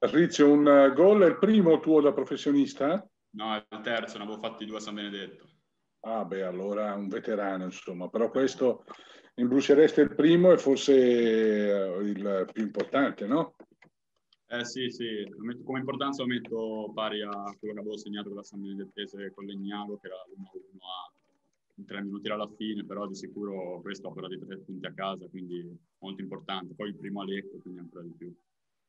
Patrizio, un gol è il primo tuo da professionista? No, è il terzo, ne avevo fatti 2 a San Benedetto. Ah beh, allora un veterano, insomma. Però questo imbrucereste il primo e forse il più importante, no? Sì, come importanza lo metto pari a quello che avevo segnato con la San Benedettese con l'Egnago, che era l'1-1 a 3 minuti alla fine, però di sicuro questo ha portato i 3 punti a casa, quindi molto importante. Poi il primo a Lecco, quindi ancora di più.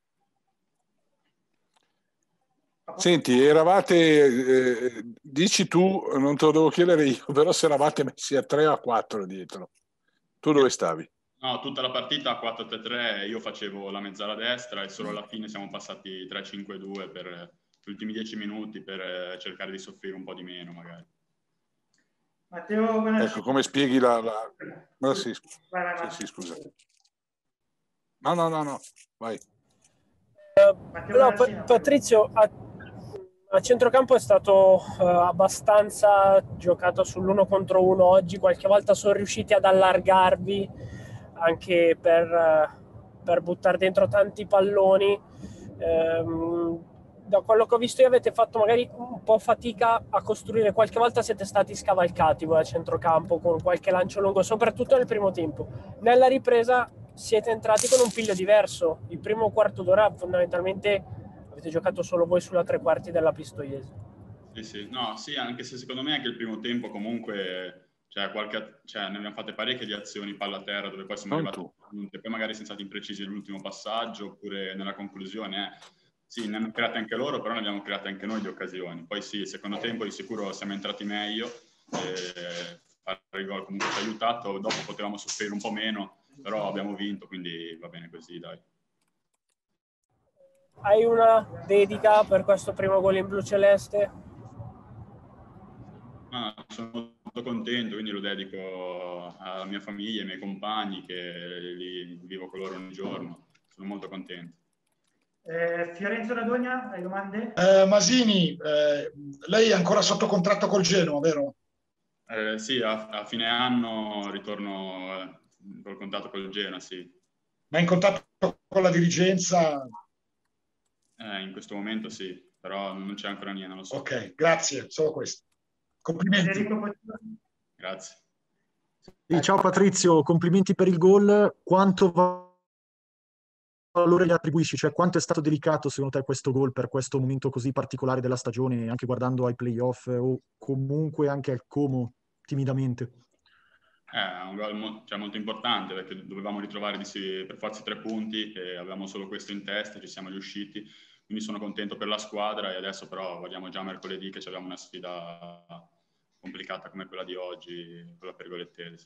Senti, eravate, dici tu, non te lo devo chiedere io, però se eravate messi a 3 o a 4 dietro, tu dove stavi? No, tutta la partita a 4-3-3, io facevo la mezzala destra e solo alla fine siamo passati 3-5-2 per gli ultimi 10 minuti per cercare di soffrire un po' di meno magari. Matteo, ecco, come spieghi No, sì, sì, scusa. No, vai. No, Patrizio, a centrocampo è stato abbastanza giocato sull'1 contro 1 oggi, qualche volta sono riusciti ad allargarvi anche per buttare dentro tanti palloni. Da quello che ho visto io avete fatto magari un po' fatica a costruire, qualche volta siete stati scavalcati voi a centrocampo con qualche lancio lungo, soprattutto nel primo tempo. Nella ripresa siete entrati con un piglio diverso, il primo quarto d'ora fondamentalmente avete giocato solo voi sulla tre quarti della Pistoiese. Sì. No, sì, anche se secondo me anche il primo tempo comunque ne abbiamo fatte parecchie di azioni palla a terra dove poi siamo arrivati poi magari siamo stati imprecisi nell'ultimo passaggio oppure nella conclusione. Sì, ne hanno create anche loro, però ne abbiamo create anche noi di occasioni. Poi sì, secondo tempo di sicuro siamo entrati meglio, fare il gol comunque ci ha aiutato, dopo potevamo soffrire un po' meno, però abbiamo vinto, quindi va bene così, dai. Hai una dedica per questo primo gol in blu celeste? Sono molto contento, quindi lo dedico alla mia famiglia, ai miei compagni che li vivo con loro ogni giorno. Sono molto contento. Fiorenzo Radogna, hai domande? Masini, lei è ancora sotto contratto col Genoa, vero? Sì, a fine anno ritorno col contratto col Genoa, sì. Ma in contatto con la dirigenza? In questo momento sì, però non c'è ancora niente, non lo so. Ok, grazie, solo questo. Complimenti. Grazie. Sì, ciao Patrizio, complimenti per il gol. Quanto valore gli attribuisci? Cioè, quanto è stato delicato secondo te questo gol per questo momento così particolare della stagione, anche guardando ai playoff o comunque anche al Como, timidamente? È un gol molto importante perché dovevamo ritrovare per forza 3 punti e avevamo solo questo in testa, ci siamo riusciti, quindi sono contento per la squadra e adesso però guardiamo già mercoledì che abbiamo una sfida complicata come quella di oggi, quella pergolettese.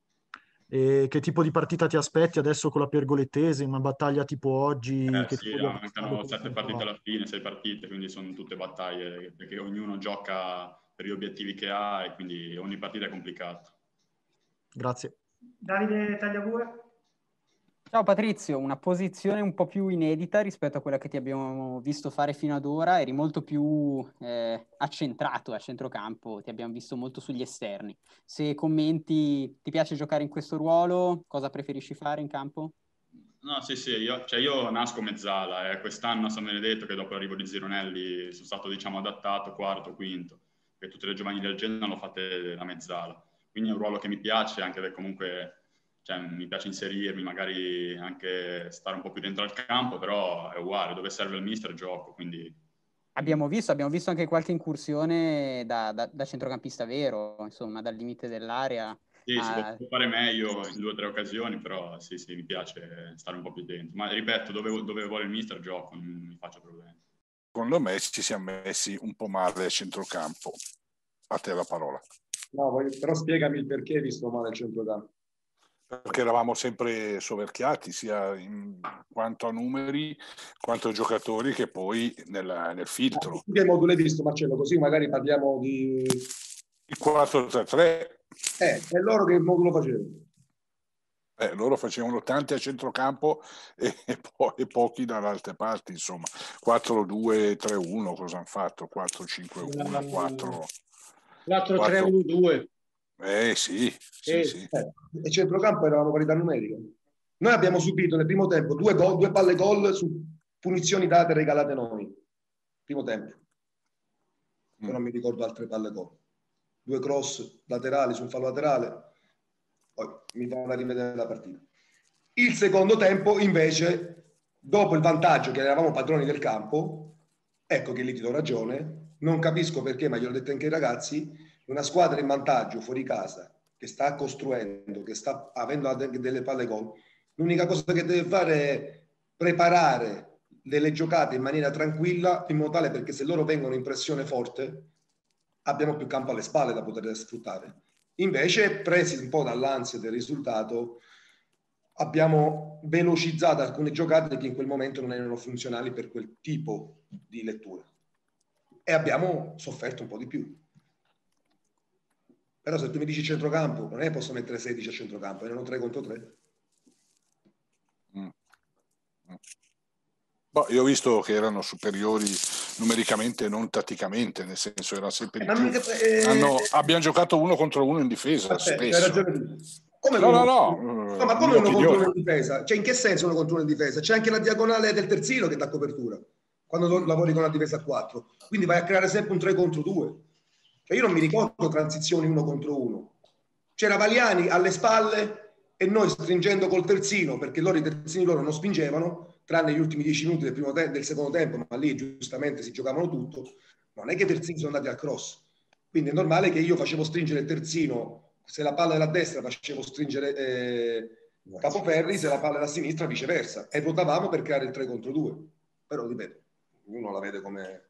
E che tipo di partita ti aspetti adesso con la pergolettese, una battaglia tipo oggi? Sì, mancano 7 partite alla fine, 6 partite, quindi sono tutte battaglie perché ognuno gioca per gli obiettivi che ha e quindi ogni partita è complicata. Grazie. Davide Tagliabue. Ciao Patrizio, una posizione un po' più inedita rispetto a quella che ti abbiamo visto fare fino ad ora, eri molto più accentrato a centrocampo, ti abbiamo visto molto sugli esterni. Se commenti, ti piace giocare in questo ruolo? Cosa preferisci fare in campo? No, sì, io nasco mezzala, quest'anno a San Benedetto che dopo l'arrivo di Zironelli sono stato adattato quarto, quinto, e tutte le giovanili del Genoa l'ho fatte da mezzala, quindi è un ruolo che mi piace anche perché comunque mi piace inserirmi, magari anche stare un po' più dentro al campo, però è uguale, dove serve il mister gioco, quindi... Abbiamo visto anche qualche incursione da centrocampista vero, insomma, dal limite dell'area. Sì, si può fare meglio in 2 o 3 occasioni, però sì, mi piace stare un po' più dentro. Ma ripeto, dove vuole il mister gioco, non mi faccio problemi. Secondo me ci siamo messi un po' male a centrocampo. A te la parola. No, però spiegami il perché hai visto male il centrocampo. Perché eravamo sempre soverchiati, sia in quanto a numeri, quanto a giocatori, che poi nel filtro. Che modulo hai visto, Marcello? Così magari parliamo di... Il 4-3-3. E loro che modulo facevano? Loro facevano tanti a centrocampo e poi pochi dalle altre parti, insomma. 4-2-3-1, cosa hanno fatto? 4-5-1, 4... 4-3-1-2. Sì. E centrocampo eravamo parità numerica. Noi abbiamo subito nel primo tempo 2 palle gol su punizioni date regalate noi. Primo tempo. Io non mi ricordo altre palle gol. 2 cross laterali su un fallo laterale. Poi mi fanno rivedere la partita. Il secondo tempo, invece, dopo il vantaggio che eravamo padroni del campo, ecco che lì ti do ragione, non capisco perché, ma gliel'ho detto anche ai ragazzi, una squadra in vantaggio fuori casa, che sta costruendo, che sta avendo delle palle gol, l'unica cosa che deve fare è preparare delle giocate in maniera tranquilla, in modo tale perché se loro vengono in pressione forte, abbiamo più campo alle spalle da poter sfruttare. Invece, presi un po' dall'ansia del risultato, abbiamo velocizzato alcune giocate che in quel momento non erano funzionali per quel tipo di lettura. E abbiamo sofferto un po' di più. Però se tu mi dici centrocampo, non è che posso mettere 16 a centrocampo, erano 3 contro 3. Boh, io ho visto che erano superiori numericamente, non tatticamente, nel senso era sempre di più. Abbiamo giocato 1 contro 1 in difesa, spesso. Hai ragione tu. Come No, ma come 1 contro 1 in difesa? Cioè, in che senso 1 contro 1 in difesa? C'è anche la diagonale del terzino che dà copertura quando lavori con la difesa a 4. Quindi vai a creare sempre un 3 contro 2. Cioè, io non mi ricordo transizioni 1 contro 1. C'era Valiani alle spalle e noi stringendo col terzino, perché loro i terzini loro non spingevano, tranne gli ultimi 10 minuti del secondo tempo, ma lì giustamente si giocavano tutto. Non è che i terzini sono andati al cross. Quindi è normale che io facevo stringere il terzino. Se la palla era a destra facevo stringere Capoferri, se la palla era a sinistra viceversa, e votavamo per creare il 3 contro 2. Però ripeto, uno la vede come...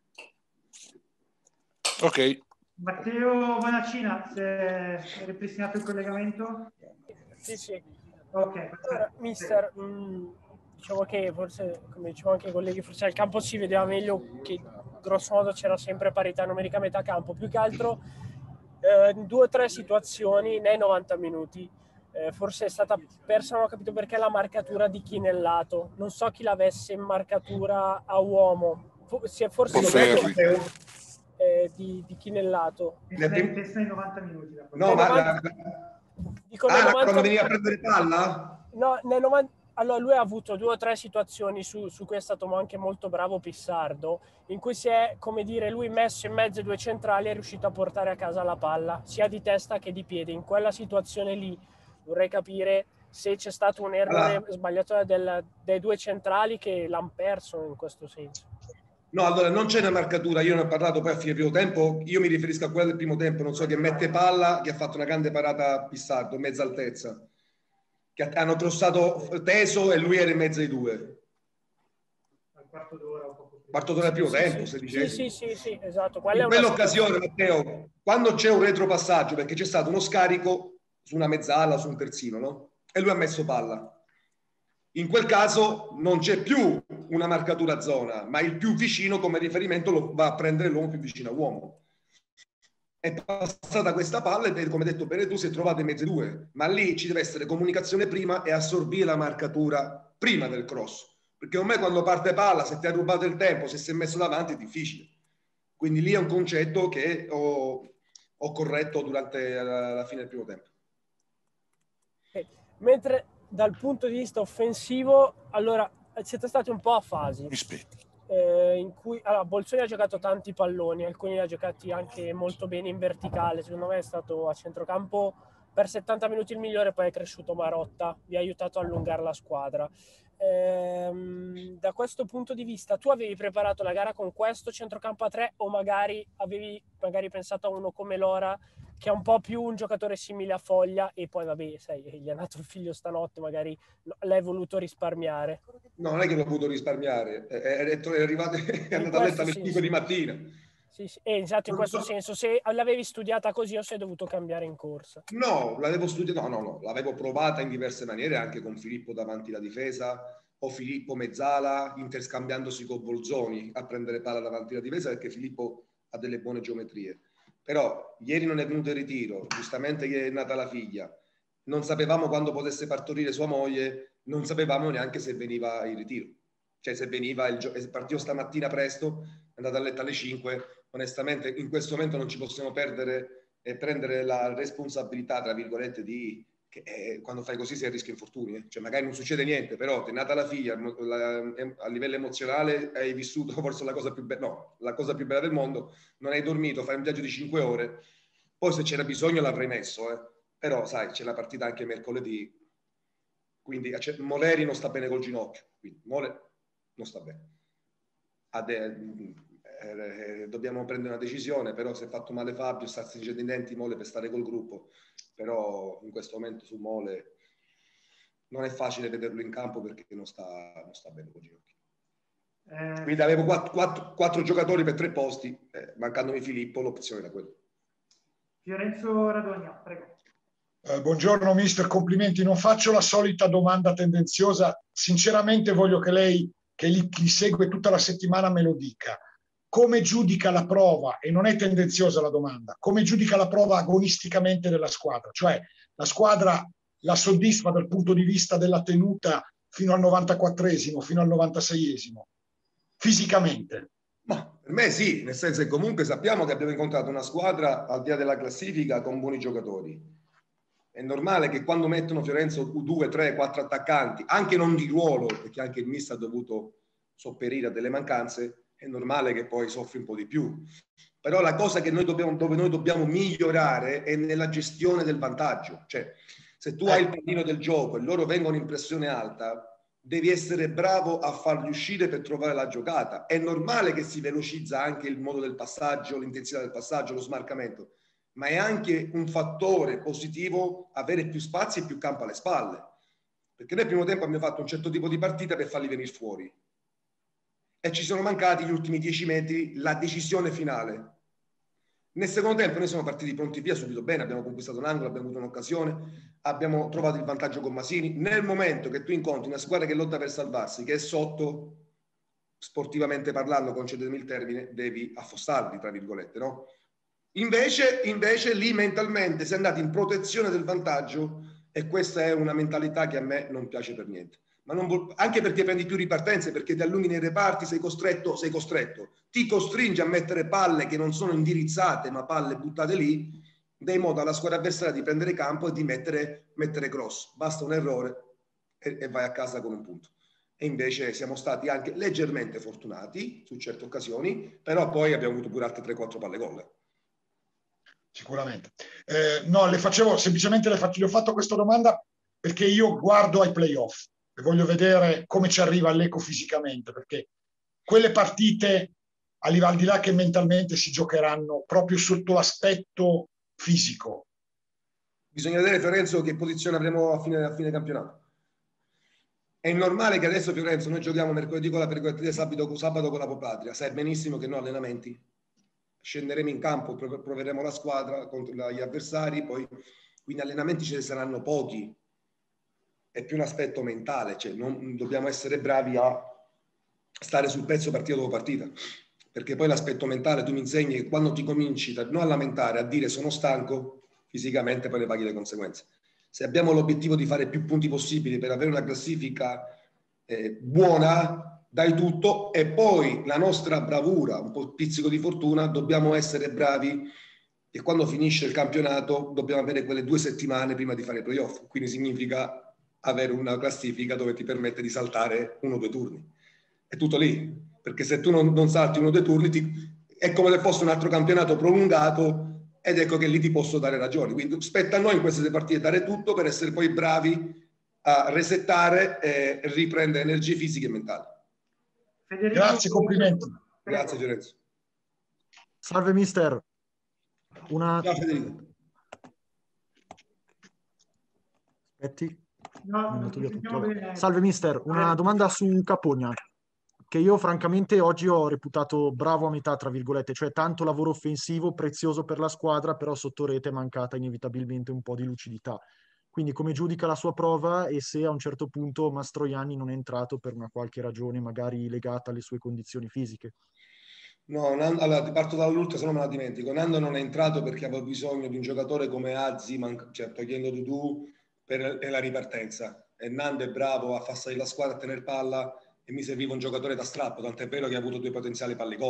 Ok. Matteo Bonaccina, se hai ripristinato il collegamento? Sì. Ok. Allora, mister, diciamo che forse, come dicevano anche i colleghi, forse al campo si vedeva meglio che grosso modo c'era sempre parità numerica a metà campo, più che altro 2 o 3 situazioni nei 90 minuti. Forse è stata persa, non ho capito perché, la marcatura di chi nel lato. Non so chi l'avesse in marcatura a uomo. Forse di chi nel lato. Pensa ai 90 minuti. No, ma dico, 90... quando veniva a prendere palla? No, nel 90... Allora, lui ha avuto 2 o 3 situazioni su cui è stato anche molto bravo Pissardo, in cui si è, come dire, lui messo in mezzo ai 2 centrali è riuscito a portare a casa la palla, sia di testa che di piede. In quella situazione lì vorrei capire se c'è stato un errore sbagliato dei 2 centrali che l'hanno perso in questo senso. No, allora non c'è una marcatura, io ne ho parlato poi a fine primo tempo, io mi riferisco a quella del primo tempo, non so, che mette palla, che ha fatto una grande parata a Pissardo, mezza altezza, che hanno crossato teso e lui era in mezzo ai 2. Al quarto d'ora o poco più. Quarto d'ora del primo tempo, sedicesimo. Sì, esatto. In quell'occasione, Matteo, quando c'è un retropassaggio, perché c'è stato uno scarico su una mezzala, su un terzino, no? E lui ha messo palla. In quel caso non c'è più una marcatura a zona, ma il più vicino come riferimento va a prendere l'uomo più vicino a uomo. È passata questa palla e, come detto bene tu, si è trovato in mezzo ai 2, ma lì ci deve essere comunicazione prima e assorbire la marcatura prima del cross, perché ormai quando parte palla, se ti ha rubato il tempo, se si è messo davanti è difficile. Quindi lì è un concetto che ho corretto durante la fine del primo tempo. Mentre dal punto di vista offensivo, allora siete stati un po' a fasi. In cui Bolzoni ha giocato tanti palloni, alcuni li ha giocati anche molto bene in verticale. Secondo me è stato a centrocampo per 70 minuti il migliore, poi è cresciuto Marotta, vi ha aiutato a allungare la squadra. Da questo punto di vista, tu avevi preparato la gara con questo centrocampo a 3 o magari avevi pensato a uno come Lora, che è un po' più un giocatore simile a Foglia, e poi vabbè, sai, gli è nato il figlio stanotte, magari l'hai voluto risparmiare? No, non è che l'ho voluto risparmiare, è arrivato, è andato a letto alle 5 di mattina. Sì, esatto, in questo senso, se l'avevi studiata così o se hai dovuto cambiare in corsa? No, l'avevo studiata, no, l'avevo provata in diverse maniere, anche con Filippo davanti alla difesa, o Filippo mezzala, interscambiandosi con Bolzoni a prendere palla davanti alla difesa, perché Filippo ha delle buone geometrie. Però ieri non è venuto il ritiro, giustamente ieri è nata la figlia, non sapevamo quando potesse partorire sua moglie, non sapevamo neanche se veniva il ritiro, cioè se veniva partito stamattina presto, è andato a letto alle 5, onestamente in questo momento non ci possiamo perdere e prendere la responsabilità, tra virgolette, di che quando fai così sei a rischio infortuni. Cioè magari non succede niente, però ti è nata la figlia, a livello emozionale hai vissuto forse la cosa più bella, no, la cosa più bella del mondo, non hai dormito, fai un viaggio di 5 ore, poi se c'era bisogno l'avrei messo, però sai, c'è la partita anche mercoledì, quindi Moleri non sta bene col ginocchio, quindi Mole non sta bene. Dobbiamo prendere una decisione, però si è fatto male Fabio, sta stringendo i denti Mole per stare col gruppo, però in questo momento su Mole non è facile vederlo in campo perché non sta bene col ginocchio. Quindi avevo 4 giocatori per 3 posti, mancandomi Filippo, l'opzione era quella. Fiorenzo Radogna, prego. Buongiorno mister, complimenti. Non faccio la solita domanda tendenziosa, sinceramente voglio che lei, che li segue tutta la settimana, me lo dica. Come giudica la prova, e non è tendenziosa la domanda, come giudica la prova agonisticamente della squadra? Cioè la squadra la soddisfa dal punto di vista della tenuta fino al 94esimo, fino al 96esimo, fisicamente? Ma per me sì, nel senso che comunque sappiamo che abbiamo incontrato una squadra al di là della classifica con buoni giocatori. È normale che quando mettono Fiorenzo 2, 3, 4 attaccanti, anche non di ruolo, perché anche il mister ha dovuto sopperire a delle mancanze, è normale che poi soffri un po' di più. Però la cosa che dove noi dobbiamo migliorare è nella gestione del vantaggio. Cioè, se tu hai il pallino del gioco e loro vengono in pressione alta, devi essere bravo a farli uscire per trovare la giocata. È normale che si velocizza anche il modo del passaggio, l'intensità del passaggio, lo smarcamento, ma è anche un fattore positivo avere più spazi e più campo alle spalle. Perché noi al primo tempo abbiamo fatto un certo tipo di partita per farli venire fuori. E ci sono mancati gli ultimi 10 metri, la decisione finale. Nel secondo tempo noi siamo partiti pronti via subito bene, abbiamo conquistato un angolo, abbiamo avuto un'occasione, abbiamo trovato il vantaggio con Masini. Nel momento che tu incontri una squadra che lotta per salvarsi, che è sotto, sportivamente parlando, concedetemi il termine, devi affossarli, tra virgolette, no? Invece lì mentalmente si è andati in protezione del vantaggio e questa è una mentalità che a me non piace per niente. Ma anche perché prendi più ripartenze, perché ti allunghi nei reparti, sei costretto, ti costringe a mettere palle che non sono indirizzate ma palle buttate lì, dai modo alla squadra avversaria di prendere campo e di mettere cross. Basta un errore e vai a casa con un punto. E invece siamo stati anche leggermente fortunati su certe occasioni, però poi abbiamo avuto pure altre 3-4 palle gol. Sicuramente. No, le ho fatto questa domanda perché io guardo ai playoff e voglio vedere come ci arriva l'Eco fisicamente, perché quelle partite, al di là che mentalmente si giocheranno proprio sotto l'aspetto fisico. Bisogna vedere, Fiorenzo, che posizione avremo a fine campionato. È normale che adesso, Fiorenzo, noi giochiamo mercoledì con la Pergolatrice, sabato con la Popatria. Sai benissimo che noi allenamenti scenderemo in campo, proveremo la squadra contro gli avversari, poi quindi allenamenti ce ne saranno pochi. È più un aspetto mentale, cioè non dobbiamo essere bravi a stare sul pezzo partita dopo partita, perché poi l'aspetto mentale tu mi insegni che quando ti cominci non a lamentare, a dire sono stanco, fisicamente poi ne paghi le conseguenze. Se abbiamo l'obiettivo di fare più punti possibili per avere una classifica buona, dai tutto, e poi la nostra bravura, un po' pizzico di fortuna, dobbiamo essere bravi e quando finisce il campionato dobbiamo avere quelle 2 settimane prima di fare i playoff, quindi significa avere una classifica dove ti permette di saltare 1 o 2 turni. È tutto lì, perché se tu non salti 1 o 2 turni è come se fosse un altro campionato prolungato, ed ecco che lì ti posso dare ragioni. Quindi spetta a noi in queste 2 partite dare tutto per essere poi bravi a resettare e riprendere energie fisiche e mentali. Federico, grazie, complimenti. Grazie Fiorenzo. Salve mister. Ciao Federico. Aspetti. no, tutto. Salve mister, una domanda su Capogna, che io francamente oggi ho reputato bravo a metà, tra virgolette, cioè tanto lavoro offensivo, prezioso per la squadra, però sotto rete è mancata inevitabilmente un po' di lucidità. Quindi come giudica la sua prova e se a un certo punto Mastroianni non è entrato per una qualche ragione magari legata alle sue condizioni fisiche? No, allora ti parto dall'ultimo, se no me la dimentico. Nando non è entrato perché avevo bisogno di un giocatore come Azzi, cioè togliendo Dudu, per la ripartenza. E Nando è bravo a far salire la squadra, a tenere palla, e mi serviva un giocatore da strappo, tant'è vero che ha avuto 2 potenziali palle gol.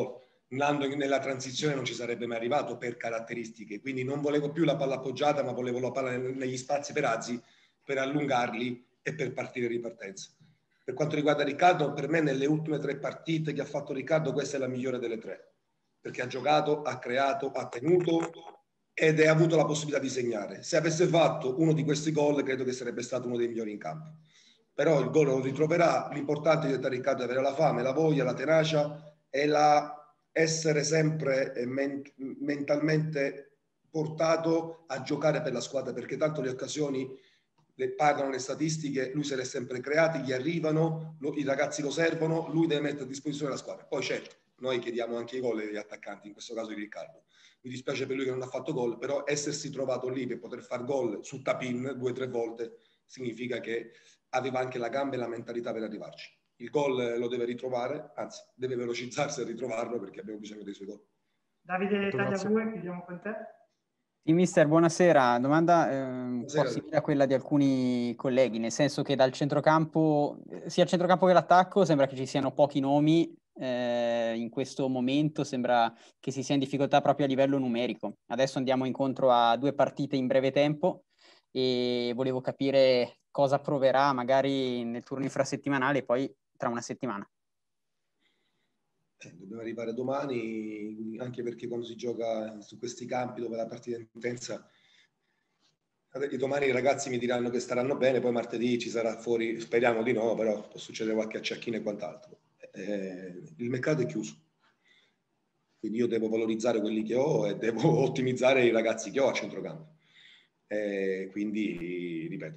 Nando nella transizione non ci sarebbe mai arrivato per caratteristiche, quindi non volevo più la palla appoggiata, ma volevo la palla negli spazi per Azzi, per allungarli e per partire in ripartenza. Per quanto riguarda Riccardo, per me nelle ultime 3 partite che ha fatto Riccardo questa è la migliore delle 3, perché ha giocato, ha creato, ha tenuto ed ha avuto la possibilità di segnare. Se avesse fatto uno di questi gol credo che sarebbe stato uno dei migliori in campo, però il gol lo ritroverà. L'importante di Riccardo è avere la fame, la voglia, la tenacia e essere sempre mentalmente portato a giocare per la squadra, perché tanto le occasioni parlano le statistiche, lui se le è sempre creati, gli arrivano, i ragazzi lo servono, lui deve mettere a disposizione la squadra. Poi certo, noi chiediamo anche i gol degli attaccanti, in questo caso di Riccardo. Mi dispiace per lui che non ha fatto gol, però essersi trovato lì per poter far gol su tap-in 2 o 3 volte significa che aveva anche la gamba e la mentalità per arrivarci. Il gol lo deve ritrovare, anzi deve velocizzarsi a ritrovarlo perché abbiamo bisogno dei suoi gol. Davide Tagliabue, chiudiamo con te. Sì, mister, buonasera. Domanda un po' simile a quella di alcuni colleghi, nel senso che dal centrocampo, sia il centrocampo che l'attacco, sembra che ci siano pochi nomi. In questo momento sembra che si sia in difficoltà proprio a livello numerico. Adesso andiamo incontro a 2 partite in breve tempo e volevo capire cosa proverà magari nel turno infrasettimanale e poi tra una settimana. Dobbiamo arrivare domani, anche perché quando si gioca su questi campi dove la partita è intensa, domani i ragazzi mi diranno che staranno bene, poi martedì ci sarà fuori, speriamo di no, però può succedere qualche acciacchino e quant'altro. Il mercato è chiuso, quindi io devo valorizzare quelli che ho e devo ottimizzare i ragazzi che ho a centrocampo. Quindi, ripeto,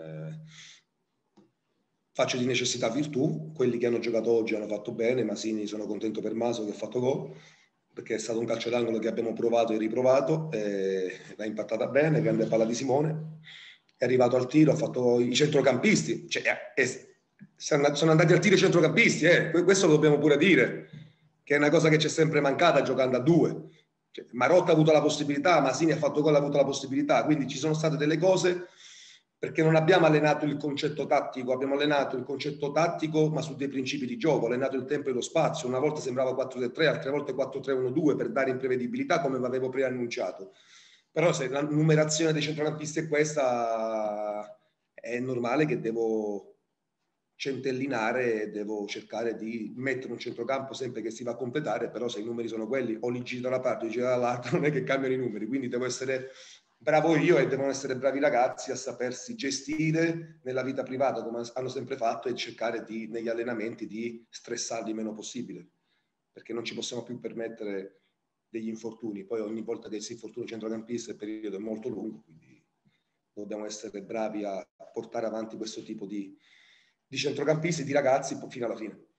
faccio di necessità virtù. Quelli che hanno giocato oggi hanno fatto bene. Masini, sono contento per Maso che ha fatto gol, perché è stato un calcio d'angolo che abbiamo provato e riprovato, l'ha impattata bene, grande palla di Simone, è arrivato al tiro, ha fatto i centrocampisti, sono andati al tiro i centrocampisti, questo lo dobbiamo pure dire, che è una cosa che c'è sempre mancata giocando a 2. Marotta ha avuto la possibilità, Masini ha fatto gol, ha avuto la possibilità, quindi ci sono state delle cose, perché non abbiamo allenato il concetto tattico, abbiamo allenato il concetto tattico ma su dei principi di gioco, allenato il tempo e lo spazio. Una volta sembrava 4-3-3, altre volte 4-3-1-2 per dare imprevedibilità, come avevo preannunciato. Però se la numerazione dei centrocampisti è questa, è normale che devo centellinare, devo cercare di mettere un centrocampo sempre che si va a completare, però se i numeri sono quelli, o li giro da una parte o li giro dall'altra, non è che cambiano i numeri, quindi devo essere bravo io e devono essere bravi i ragazzi a sapersi gestire nella vita privata come hanno sempre fatto e cercare negli allenamenti di stressarli il meno possibile, perché non ci possiamo più permettere degli infortuni. Poi ogni volta che si infortuna centrocampista il periodo è molto lungo, quindi dobbiamo essere bravi a portare avanti questo tipo di centrocampisti, di ragazzi fino alla fine.